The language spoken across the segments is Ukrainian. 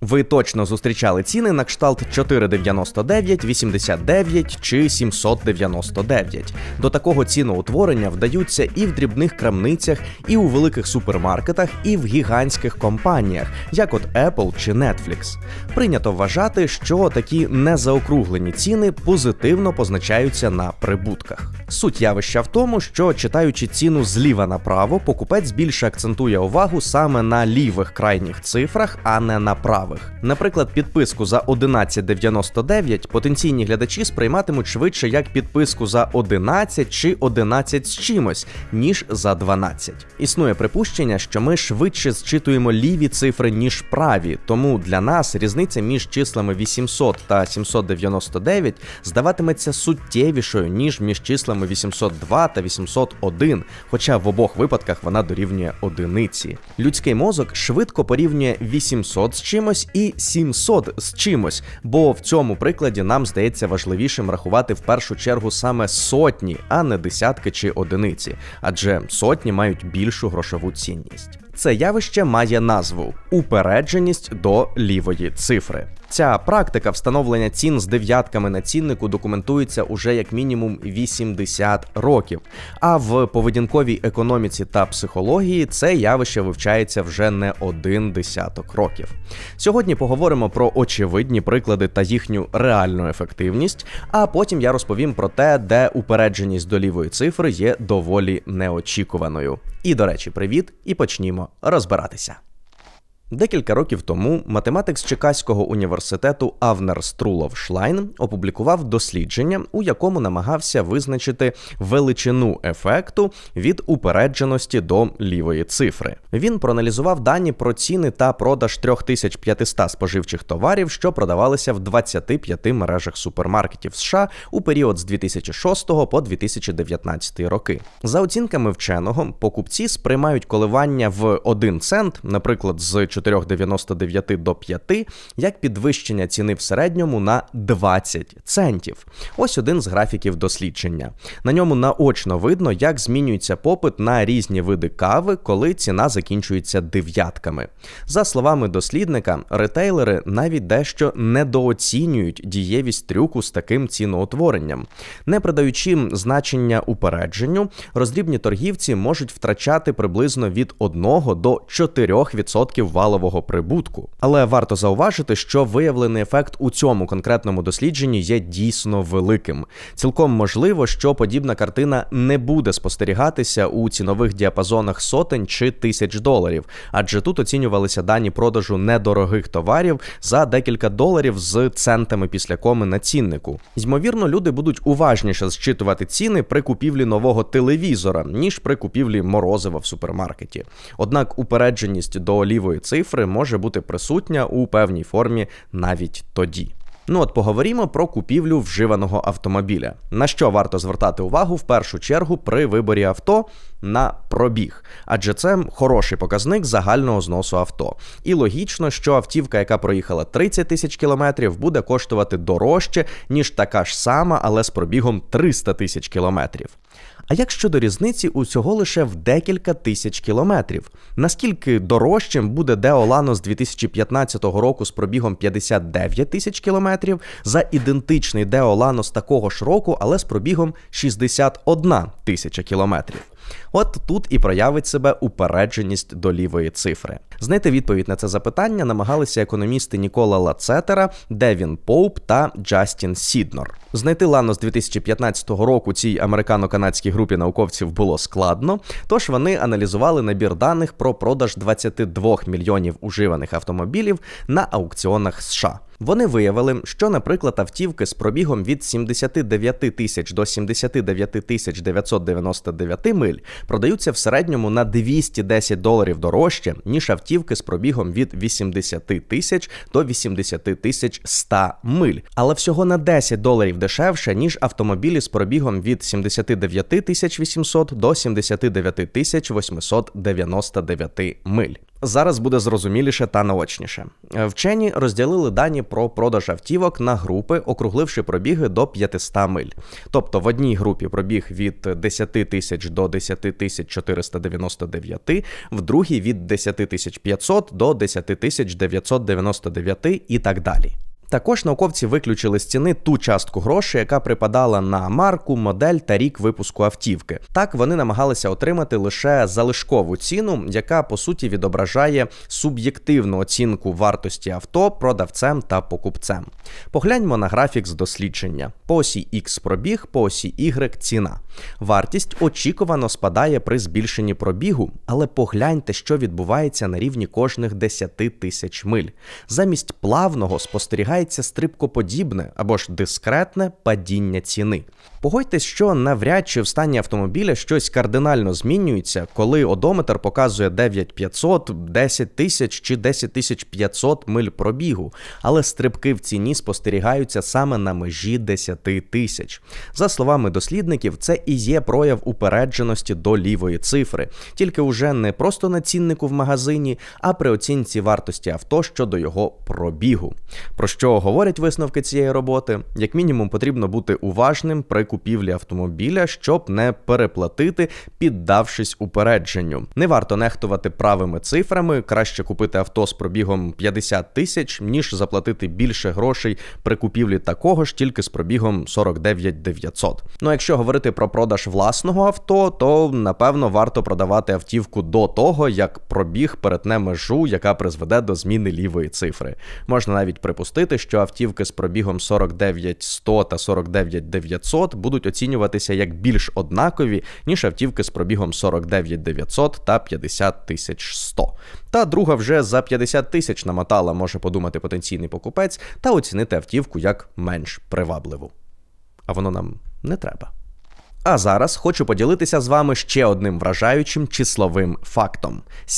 Ви точно зустрічали ціни на кшталт 4,99, 89 чи 799. До такого ціноутворення вдаються і в дрібних крамницях, і у великих супермаркетах, і в гігантських компаніях, як от Apple чи Netflix. Прийнято вважати, що такі незаокруглені ціни позитивно позначаються на прибутках. Суть явища в тому, що читаючи ціну зліва направо, покупець більше акцентує увагу саме на лівих крайніх цифрах, а не на правих. Наприклад, підписку за 11,99 потенційні глядачі сприйматимуть швидше як підписку за 11 чи 11 з чимось, ніж за 12. Існує припущення, що ми швидше зчитуємо ліві цифри, ніж праві, тому для нас різниця між числами 800 та 799 здаватиметься суттєвішою, ніж між числами 802 та 801, хоча в обох випадках вона дорівнює одиниці. Людський мозок швидко порівнює 800 з чимось і 700 з чимось, бо в цьому прикладі нам здається важливішим рахувати в першу чергу саме сотні, а не десятки чи одиниці, адже сотні мають більшу грошову цінність. Це явище має назву – упередженість до лівої цифри. Ця практика встановлення цін з дев'ятками на ціннику документується уже як мінімум 80 років, а в поведінковій економіці та психології це явище вивчається вже не один десяток років. Сьогодні поговоримо про очевидні приклади та їхню реальну ефективність, а потім я розповім про те, де упередженість до лівої цифри є доволі неочікуваною. І, до речі, привіт, і почнімо розбиратися. Декілька років тому математик з Чикаського університету Авнер Струлов-Шлайн опублікував дослідження, у якому намагався визначити величину ефекту від упередженості до лівої цифри. Він проаналізував дані про ціни та продаж 3500 споживчих товарів, що продавалися в 25 мережах супермаркетів США у період з 2006 по 2019 роки. За оцінками вченого, покупці сприймають коливання в 1 цент, наприклад, з 4,99 до 5, як підвищення ціни в середньому на 20 центів. Ось один з графіків дослідження. На ньому наочно видно, як змінюється попит на різні види кави, коли ціна закінчується дев'ятками. За словами дослідника, ретейлери навіть дещо недооцінюють дієвість трюку з таким ціноутворенням. Не придаючи значення упередженню, роздрібні торгівці можуть втрачати приблизно від 1 до 4% валового прибутку. Але варто зауважити, що виявлений ефект у цьому конкретному дослідженні є дійсно великим. Цілком можливо, що подібна картина не буде спостерігатися у цінових діапазонах сотень чи тисяч доларів, адже тут оцінювалися дані продажу недорогих товарів за декілька доларів з центами після коми на ціннику. Ймовірно, люди будуть уважніше зчитувати ціни при купівлі нового телевізора, ніж при купівлі морозива в супермаркеті. Однак упередженість до лівої цифри може бути присутня у певній формі навіть тоді. Поговоримо про купівлю вживаного автомобіля. На що варто звертати увагу в першу чергу при виборі авто? На пробіг. Адже це хороший показник загального зносу авто. І логічно, що автівка, яка проїхала 30 тисяч кілометрів, буде коштувати дорожче, ніж така ж сама, але з пробігом 300 тисяч кілометрів. А як щодо різниці усього лише в декілька тисяч кілометрів? Наскільки дорожчим буде Део Лано з 2015 року з пробігом 59 тисяч кілометрів за ідентичний Део Лано з такого ж року, але з пробігом 61 тисяча кілометрів? От тут і проявить себе упередженість до лівої цифри. Знайти відповідь на це запитання намагалися економісти Нікола Лацетера, Девін Поуп та Джастін Сіднор. Знайти Лано з 2015 року цій американо-канадській групі науковців було складно, тож вони аналізували набір даних про продаж 22 мільйонів уживаних автомобілів на аукціонах США. Вони виявили, що, наприклад, автівки з пробігом від 79 тисяч до 79 тисяч 999 миль продаються в середньому на $210 дорожче, ніж автівки з пробігом від 80 тисяч до 80 тисяч 100 миль, але всього на $10 дешевше, ніж автомобілі з пробігом від 79 800 до 79 899 миль. Зараз буде зрозуміліше та наочніше. Вчені розділили дані про продаж автівок на групи, округливши пробіги до 500 миль. Тобто в одній групі пробіг від 10 тисяч до 10 499, в другій від 10 500 до 10 999 і так далі. Також науковці виключили з ціни ту частку грошей, яка припадала на марку, модель та рік випуску автівки. Так, вони намагалися отримати лише залишкову ціну, яка, по суті, відображає суб'єктивну оцінку вартості авто продавцем та покупцем. Погляньмо на графік з дослідження. По осі X пробіг, по осі Y ціна. Вартість очікувано спадає при збільшенні пробігу, але погляньте, що відбувається на рівні кожних 10 тисяч миль. Замість плавного спостерігається стрибкоподібне або ж дискретне падіння ціни. Погодьтесь, що навряд чи в стані автомобіля щось кардинально змінюється, коли одометр показує 9500, 10 тисяч чи 10 500 миль пробігу, але стрибки в ціні спостерігаються саме на межі 10 тисяч. За словами дослідників, це і є прояв упередженості до лівої цифри, тільки уже не просто на ціннику в магазині, а при оцінці вартості авто щодо його пробігу. Про що говорять висновки цієї роботи? Як мінімум потрібно бути уважним при купівлі автомобіля, щоб не переплатити, піддавшись упередженню. Не варто нехтувати правими цифрами, краще купити авто з пробігом 50 тисяч, ніж заплатити більше грошей при купівлі такого ж, тільки з пробігом 49 900. Ну, якщо говорити про продаж власного авто, то, напевно, варто продавати автівку до того, як пробіг перетне межу, яка призведе до зміни лівої цифри. Можна навіть припустити, що автівки з пробігом 49 100 та 49 900 будуть оцінюватися як більш однакові, ніж автівки з пробігом 49 900 та 50 100. Та друга вже за 50 тисяч намотала, може подумати потенційний покупець, та оцінити автівку як менш привабливу. А воно нам не треба. А зараз хочу поділитися з вами ще одним вражаючим числовим фактом.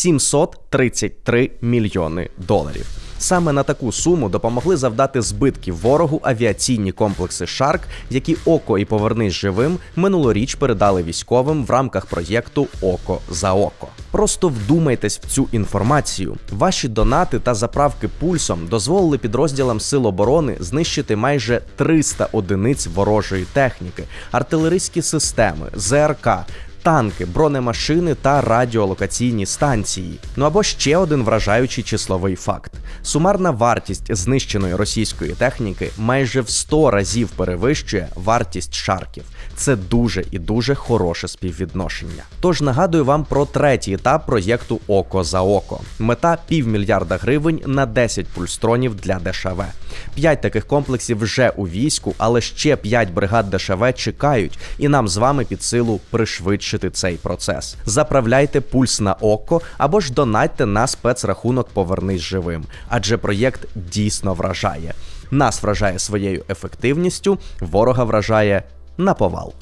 733 мільйони доларів. Саме на таку суму допомогли завдати збитків ворогу авіаційні комплекси «Шарк», які «Око» і «Повернись живим» минулоріч передали військовим в рамках проєкту «Око за око». Просто вдумайтесь в цю інформацію. Ваші донати та заправки пульсом дозволили підрозділам Сил оборони знищити майже 300 одиниць ворожої техніки, артилерійські системи, ЗРК, танки, бронемашини та радіолокаційні станції. Ну або ще один вражаючий числовий факт. Сумарна вартість знищеної російської техніки майже в 100 разів перевищує вартість «Шарків». Це дуже і дуже хороше співвідношення. Тож нагадую вам про третій етап проєкту «Око за око». Мета – $500 мільйона на 10 пульстронів для ДШВ. 5 таких комплексів вже у війську, але ще 5 бригад ДШВ чекають, і нам з вами під силу пришвидшити цей процес. Заправляйте пульс на око або ж донатьте на спецрахунок «Повернись живим», адже проєкт дійсно вражає. Нас вражає своєю ефективністю, ворога вражає наповал.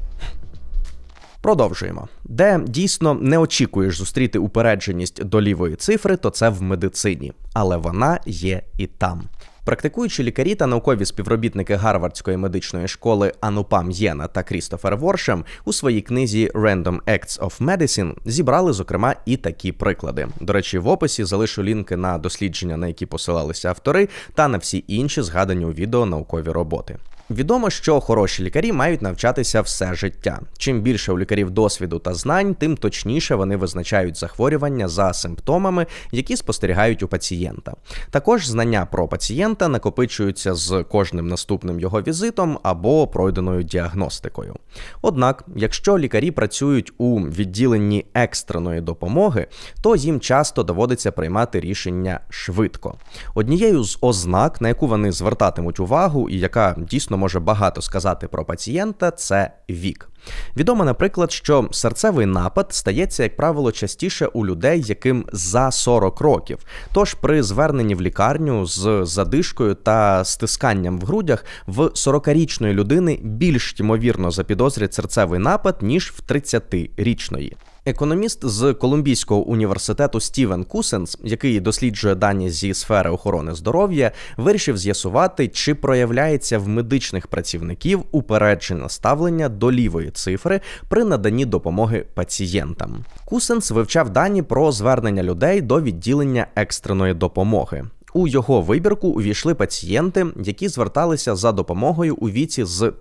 Продовжуємо. Де дійсно не очікуєш зустріти упередженість до лівої цифри, то це в медицині. Але вона є і там. Практикуючі лікарі та наукові співробітники Гарвардської медичної школи Анупам Єна та Крістофер Воршем у своїй книзі Random Acts of Medicine зібрали, зокрема, і такі приклади. До речі, в описі залишу лінки на дослідження, на які посилалися автори, та на всі інші згадані у відео наукові роботи. Відомо, що хороші лікарі мають навчатися все життя. Чим більше у лікарів досвіду та знань, тим точніше вони визначають захворювання за симптомами, які спостерігають у пацієнта. Також знання про пацієнта накопичуються з кожним наступним його візитом або пройденою діагностикою. Однак, якщо лікарі працюють у відділенні екстреної допомоги, то їм часто доводиться приймати рішення швидко. Однією з ознак, на яку вони звертатимуть увагу і яка дійсно може багато сказати про пацієнта, це вік. Відомо, наприклад, що серцевий напад стається, як правило, частіше у людей, яким за 40 років. Тож при зверненні в лікарню з задишкою та стисканням в грудях в 40-річної людини більш ймовірно запідозрять серцевий напад, ніж в 30-річної. Економіст з Колумбійського університету Стівен Кусенс, який досліджує дані зі сфери охорони здоров'я, вирішив з'ясувати, чи проявляється в медичних працівників упереджене ставлення до лівої лівої цифри при наданні допомоги пацієнтам. Кусенс вивчав дані про звернення людей до відділення екстреної допомоги. У його вибірку увійшли пацієнти, які зверталися за допомогою у віці з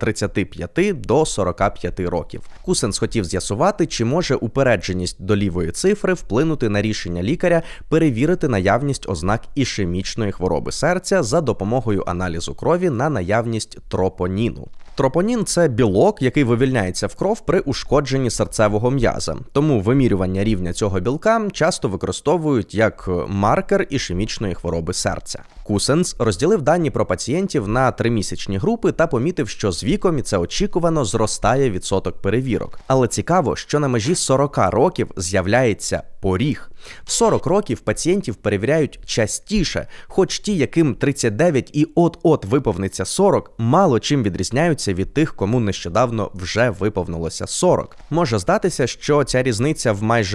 35 до 45 років. Кусенс хотів з'ясувати, чи може упередженість до лівої цифри вплинути на рішення лікаря перевірити наявність ознак ішемічної хвороби серця за допомогою аналізу крові на наявність тропоніну. Тропонін – це білок, який вивільняється в кров при ушкодженні серцевого м'яза. Тому вимірювання рівня цього білка часто використовують як маркер ішемічної хвороби серця. Кусенс розділив дані про пацієнтів на 3-місячні групи та помітив, що з віком, і це очікувано, зростає відсоток перевірок. Але цікаво, що на межі 40 років з'являється поріг. В 40 років пацієнтів перевіряють частіше, хоч ті, яким 39 і от-от виповниться 40, мало чим відрізняються від тих, кому нещодавно вже виповнилося 40. Може здатися, що ця різниця в майже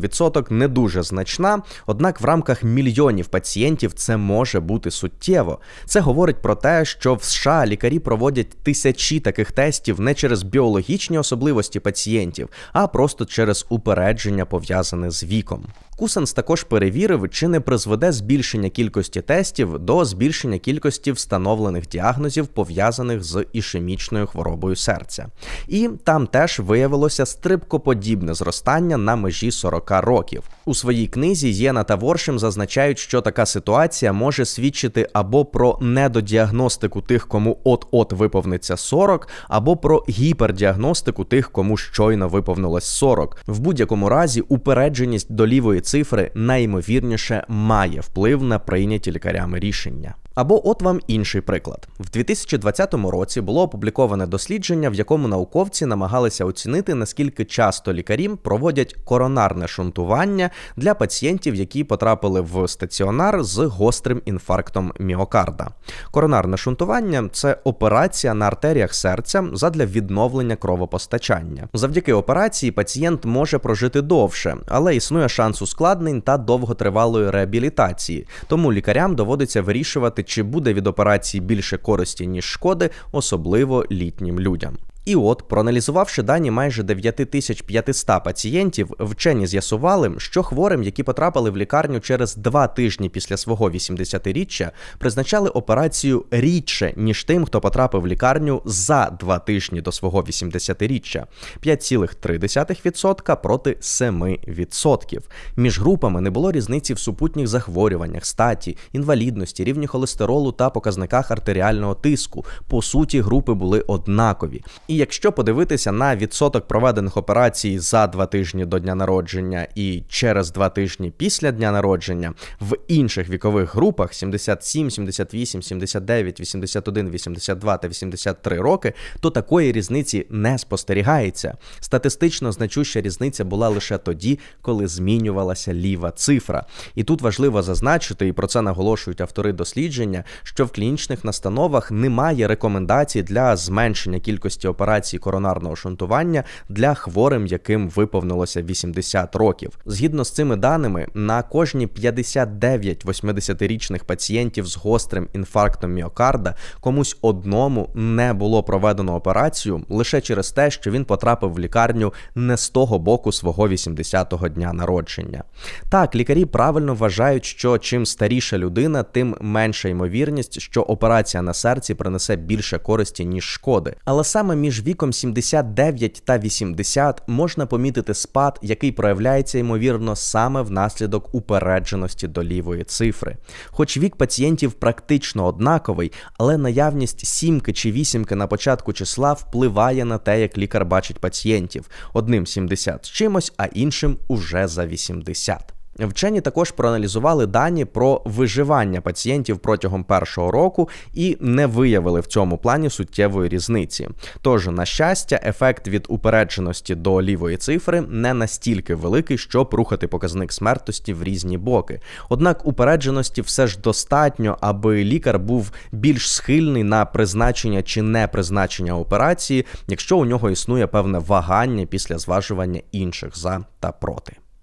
1% не дуже значна, однак в рамках мільйонів пацієнтів це може бути суттєво. Це говорить про те, що в США лікарі проводять тисячі таких тестів не через біологічні особливості пацієнтів, а просто через упередження, пов'язане з віком. Кусенс також перевірив, чи не призведе збільшення кількості тестів до збільшення кількості встановлених діагнозів, пов'язаних з ішемічною хворобою серця. І там теж виявилося стрибкоподібне зростання на межі 40 років. У своїй книзі Єна та Воршем зазначають, що така ситуація може свідчити або про недодіагностику тих, кому от-от виповниться 40, або про гіпердіагностику тих, кому щойно виповнилось 40. В будь-якому разі упередженість до лівої цифри найімовірніше має вплив на прийняті лікарями рішення. Або от вам інший приклад. В 2020 році було опубліковане дослідження, в якому науковці намагалися оцінити, наскільки часто лікарі проводять коронарне шунтування для пацієнтів, які потрапили в стаціонар з гострим інфарктом міокарда. Коронарне шунтування – це операція на артеріях серця задля відновлення кровопостачання. Завдяки операції пацієнт може прожити довше, але існує шанс ускладнень та довготривалої реабілітації, тому лікарям доводиться вирішувати, чи буде від операції більше користі, ніж шкоди, особливо літнім людям. І от, проаналізувавши дані майже 9500 пацієнтів, вчені з'ясували, що хворим, які потрапили в лікарню через 2 тижні після свого 80-річчя, призначали операцію рідше, ніж тим, хто потрапив в лікарню за 2 тижні до свого 80-річчя – 5,3% проти 7%. Між групами не було різниці в супутніх захворюваннях, статі, інвалідності, рівні холестеролу та показниках артеріального тиску. По суті, групи були однакові. І якщо подивитися на відсоток проведених операцій за 2 тижні до дня народження і через 2 тижні після дня народження, в інших вікових групах 77, 78, 79, 81, 82 та 83 роки, то такої різниці не спостерігається. Статистично значуща різниця була лише тоді, коли змінювалася ліва цифра. І тут важливо зазначити, і про це наголошують автори дослідження, що в клінічних настановах немає рекомендацій для зменшення кількості операцій коронарного шунтування для хворим, яким виповнилося 80 років. Згідно з цими даними, на кожні 59 80-річних пацієнтів з гострим інфарктом міокарда комусь одному не було проведено операцію лише через те, що він потрапив в лікарню не з того боку свого 80-го дня народження. Так, лікарі правильно вважають, що чим старіша людина, тим менша ймовірність, що операція на серці принесе більше користі, ніж шкоди. Але саме між віком 79 та 80 можна помітити спад, який проявляється, ймовірно, саме внаслідок упередженості до лівої цифри. Хоч вік пацієнтів практично однаковий, але наявність 7 чи 8 на початку числа впливає на те, як лікар бачить пацієнтів. Одним 70 з чимось, а іншим уже за 80. Вчені також проаналізували дані про виживання пацієнтів протягом першого року і не виявили в цьому плані суттєвої різниці. Тож, на щастя, ефект від упередженості до лівої цифри не настільки великий, щоб рухати показник смертності в різні боки. Однак упередженості все ж достатньо, аби лікар був більш схильний на призначення чи не призначення операції, якщо у нього існує певне вагання після зважування інших за та проти.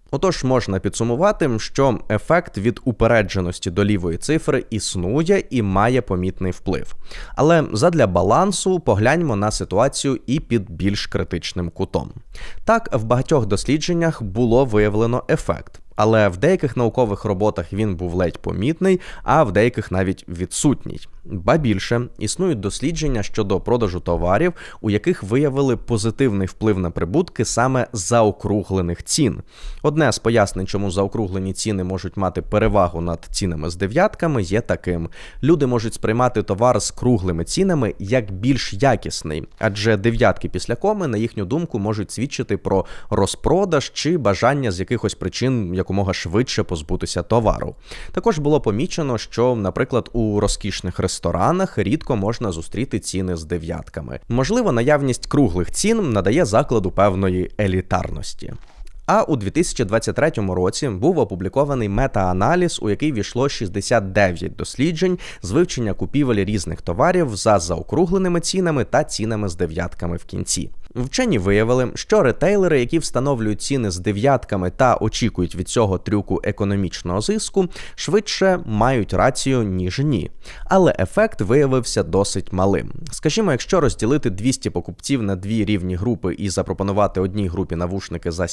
Отож, можна підсумувати, що ефект від упередженості до лівої цифри існує і має помітний вплив. Але задля балансу погляньмо на ситуацію і під більш критичним кутом. Так, в багатьох дослідженнях було виявлено ефект. Але в деяких наукових роботах він був ледь помітний, а в деяких навіть відсутній. Ба більше, існують дослідження щодо продажу товарів, у яких виявили позитивний вплив на прибутки саме заокруглених цін. Одне з пояснень, чому заокруглені ціни можуть мати перевагу над цінами з дев'ятками, є таким. Люди можуть сприймати товар з круглими цінами як більш якісний, адже дев'ятки після коми, на їхню думку, можуть свідчити про розпродаж чи бажання з якихось причин якомога швидше позбутися товару. Також було помічено, що, наприклад, у розкішних ресторанах рідко можна зустріти ціни з дев'ятками. Можливо, наявність круглих цін надає закладу певної елітарності. А у 2023 році був опублікований мета-аналіз, у який війшло 69 досліджень з вивчення купівель різних товарів за заокругленими цінами та цінами з дев'ятками в кінці. Вчені виявили, що ретейлери, які встановлюють ціни з дев'ятками та очікують від цього трюку економічного зиску, швидше мають рацію, ніж ні. Але ефект виявився досить малим. Скажімо, якщо розділити 200 покупців на дві рівні групи і запропонувати одній групі навушники за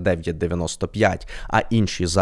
$79.95, а іншій за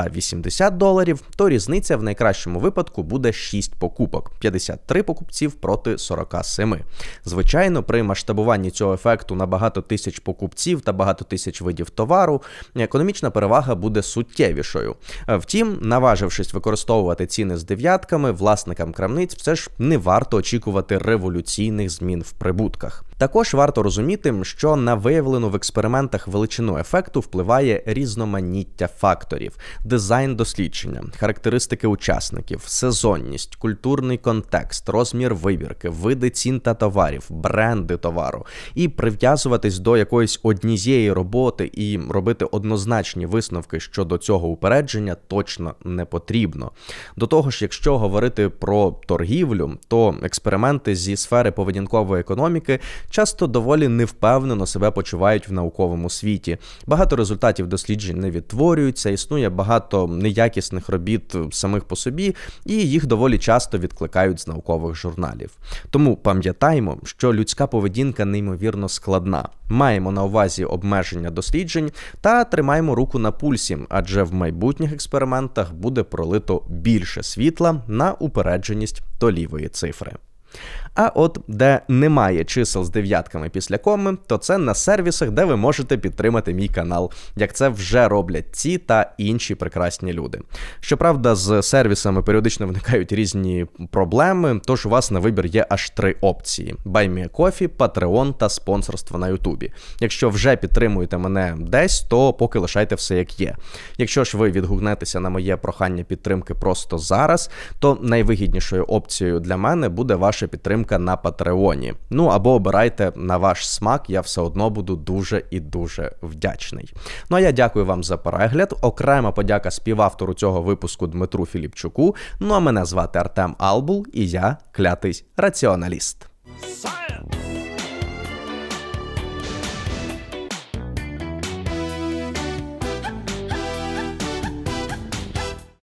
$80, то різниця в найкращому випадку буде 6 покупок – 53 покупців проти 47. Звичайно, при масштабуванні цього ефекту на багато тисяч покупців та багато тисяч видів товару, економічна перевага буде суттєвішою. Втім, наважившись використовувати ціни з дев'ятками, власникам крамниць все ж не варто очікувати революційних змін в прибутках. Також варто розуміти, що на виявлену в експериментах величину ефекту впливає різноманіття факторів: дизайн дослідження, характеристики учасників, сезонність, культурний контекст, розмір вибірки, види цін та товарів, бренди товару. І прив'язуватись до якоїсь однієї роботи і робити однозначні висновки щодо цього упередження точно не потрібно. До того ж, якщо говорити про торгівлю, то експерименти зі сфери поведінкової економіки часто доволі невпевнено себе почувають в науковому світі. Багато результатів досліджень не відтворюються, існує багато неякісних робіт самих по собі, і їх доволі часто відкликають з наукових журналів. Тому пам'ятаймо, що людська поведінка неймовірно складна. Маємо на увазі обмеження досліджень та тримаємо руку на пульсі, адже в майбутніх експериментах буде пролито більше світла на упередженість до лівої цифри. А от де немає чисел з дев'ятками після коми, то це на сервісах, де ви можете підтримати мій канал, як це вже роблять ці та інші прекрасні люди. Щоправда, з сервісами періодично виникають різні проблеми, тож у вас на вибір є аж 3 опції: Buy Me a Coffee, Patreon та спонсорство на Ютубі. Якщо вже підтримуєте мене десь, то поки лишайте все як є. Якщо ж ви відгукнетеся на моє прохання підтримки просто зараз, то найвигіднішою опцією для мене буде ваша підтримка на Патреоні. Ну або обирайте на ваш смак, я все одно буду дуже і дуже вдячний. Ну а я дякую вам за перегляд. Окрема подяка співавтору цього випуску Дмитру Філіпчуку. Ну а мене звати Артем Албул і я клятий раціоналіст.